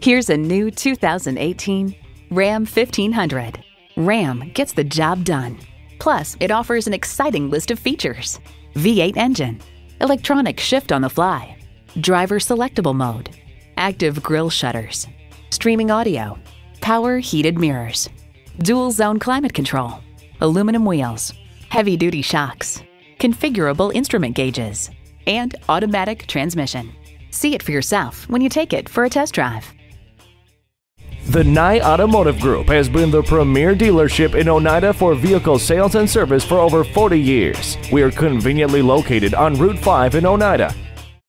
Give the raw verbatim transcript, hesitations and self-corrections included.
Here's a new two thousand eighteen Ram fifteen hundred. Ram gets the job done. Plus, it offers an exciting list of features. V eight engine, electronic shift on the fly, driver selectable mode, active grille shutters, streaming audio, power heated mirrors, dual zone climate control, aluminum wheels, heavy-duty shocks, configurable instrument gauges, and automatic transmission. See it for yourself when you take it for a test drive. The Nye Automotive Group has been the premier dealership in Oneida for vehicle sales and service for over forty years. We are conveniently located on Route five in Oneida.